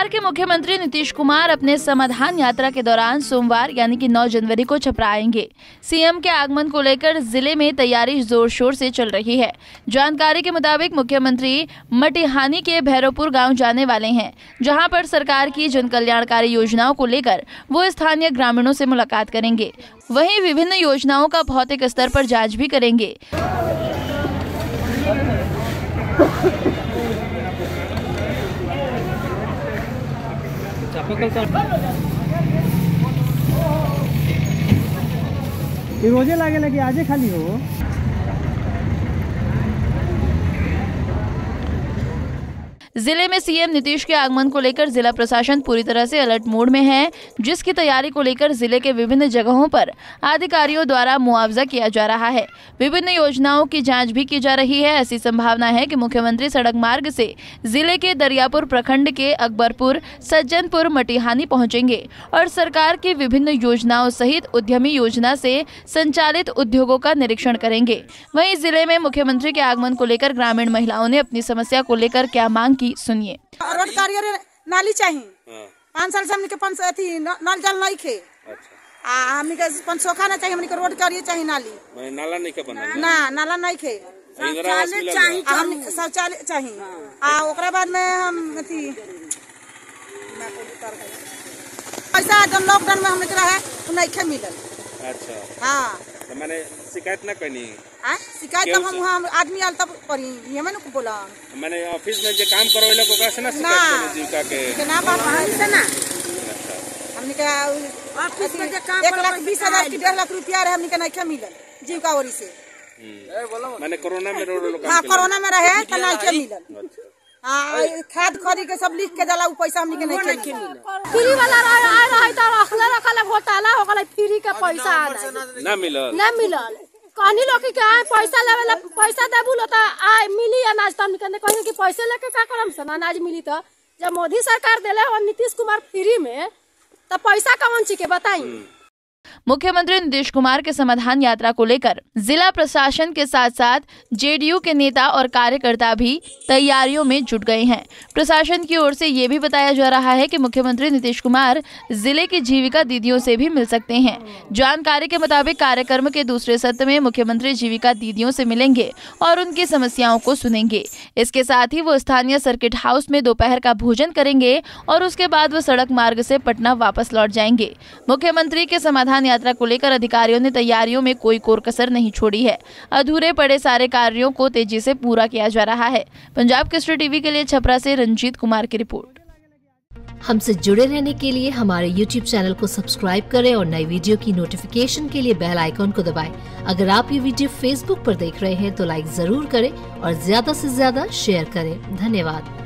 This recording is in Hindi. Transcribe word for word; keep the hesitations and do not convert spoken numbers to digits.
बिहार के मुख्यमंत्री नीतीश कुमार अपने समाधान यात्रा के दौरान सोमवार यानी कि नौ जनवरी को छपरा आएंगे। सीएम के आगमन को लेकर जिले में तैयारी जोर शोर से चल रही है। जानकारी के मुताबिक मुख्यमंत्री मटिहानी के भैरवपुर गांव जाने वाले हैं, जहां पर सरकार की जन कल्याणकारी योजनाओं को लेकर वो स्थानीय ग्रामीणों से मुलाकात करेंगे। वहीं विभिन्न योजनाओं का भौतिक स्तर पर जाँच भी करेंगे। रोजे लागे लगी आजे खाली हो। जिले में सीएम नीतीश के आगमन को लेकर जिला प्रशासन पूरी तरह से अलर्ट मोड में है, जिसकी तैयारी को लेकर जिले के विभिन्न जगहों पर अधिकारियों द्वारा मुआवजा किया जा रहा है। विभिन्न योजनाओं की जांच भी की जा रही है। ऐसी संभावना है कि मुख्यमंत्री सड़क मार्ग से जिले के दरियापुर प्रखंड के अकबरपुर, सज्जनपुर, मटिहानी पहुंचेंगे और सरकार की विभिन्न योजनाओं सहित उद्यमी योजना से संचालित उद्योगों का निरीक्षण करेंगे। वहीं जिले में मुख्यमंत्री के आगमन को लेकर ग्रामीण महिलाओं ने अपनी समस्या को लेकर क्या मांग की, सुनिए। रोड कार्य नाली चाहिए, पाँच साल से हमने के पाँच अथी नल जल नहीं खे। अच्छा। आ हमने के पंचोखा ना चाहिए, हमने के रोड कार्य चाहिए, नाली नाला नहीं के बना ना नाला नहीं खे, शौचालय चाहिए, हम शौचालय चाहिए। आ ओकरा बाद में हम अथी पैसा जब लॉकडाउन में हमने के रहे तो नहीं खे मिलल। अच्छा। हां तो मैंने शिकायत ना करनी आ शिकायत तब हम हम आदमी आल तब करी ये मैंने को बोला मैंने ऑफिस में जे काम करवेला को कैसे ना शिकायत करी जीविका के के ना बात है ना। हमने का ऑफिस में जे काम एक लाख बीस हजार की डेढ़ लाख रुपया रहे, हमने के नहीं मिलल जीविका ओरी से। मैंने कोरोना में रोड लोग हां कोरोना में रहे त नहीं के मिलल। हां खाद खरी के सब लिख के जाला, उ पैसा हमने के नहीं के मिलल। फ्री वाला रहे आए रहे त रखले रखले घोटाला हो गले, फ्री के पैसा ना मिलल ना मिलल। कहनी लोग के आए पैसा लेवेला पैसा देबू लो त आए मिली अनाज, त हमने कहनी कि पैसे लेके का करम सन अनाज मिली। त जब मोदी सरकार देले हो नीतीश कुमार फ्री में त पैसा कौन ची के बताई। मुख्यमंत्री नीतीश कुमार के समाधान यात्रा को लेकर जिला प्रशासन के साथ साथ जेडीयू के नेता और कार्यकर्ता भी तैयारियों में जुट गए हैं। प्रशासन की ओर से ये भी बताया जा रहा है कि मुख्यमंत्री नीतीश कुमार जिले की जीविका दीदियों से भी मिल सकते हैं। जानकारी के मुताबिक कार्यक्रम के दूसरे सत्र में मुख्यमंत्री जीविका दीदियों से मिलेंगे और उनकी समस्याओं को सुनेंगे। इसके साथ ही वो स्थानीय सर्किट हाउस में दोपहर का भोजन करेंगे और उसके बाद वो सड़क मार्ग से पटना वापस लौट जाएंगे। मुख्यमंत्री के समाधान यात्रा को लेकर अधिकारियों ने तैयारियों में कोई कोर कसर नहीं छोड़ी है। अधूरे पड़े सारे कार्यों को तेजी से पूरा किया जा रहा है। पंजाब केसरी टीवी के लिए छपरा से रंजीत कुमार की रिपोर्ट। हमसे जुड़े रहने के लिए हमारे यूट्यूब चैनल को सब्सक्राइब करें और नई वीडियो की नोटिफिकेशन के लिए बेल आइकॉन को दबाएं। अगर आप ये वीडियो फेसबुक पर देख रहे हैं तो लाइक जरूर करें और ज्यादा से ज्यादा शेयर करें। धन्यवाद।